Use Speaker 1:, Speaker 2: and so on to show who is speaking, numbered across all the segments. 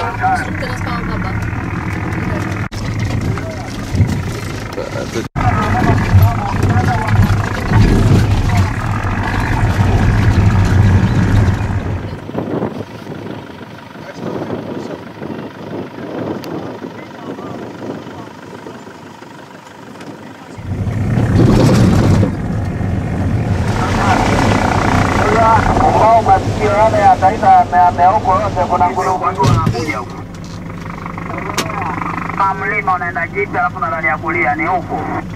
Speaker 1: Teraz mała baba.
Speaker 2: Mlima unaenda jipi, alafu nadhani ya kulia ni huku.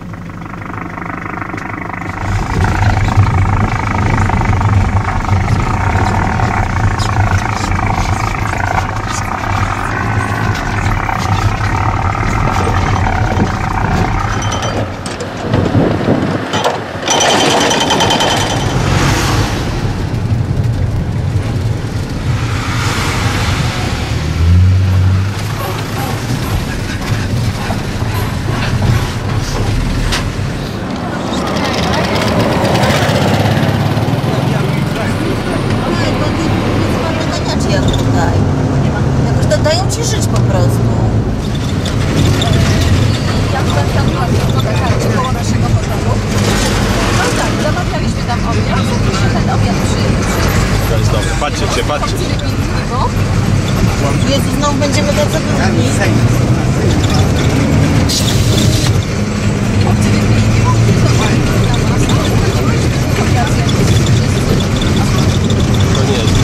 Speaker 3: Dają ci żyć po prostu.
Speaker 1: Ja byłem tam koło naszego hotelu. No tak, zamawialiśmy tam obiad. I się ten obiad
Speaker 4: To jest dobre. Patrzcie, patrzcie.
Speaker 3: Jezu, znowu będziemy tacy wygodni.
Speaker 4: To nie jest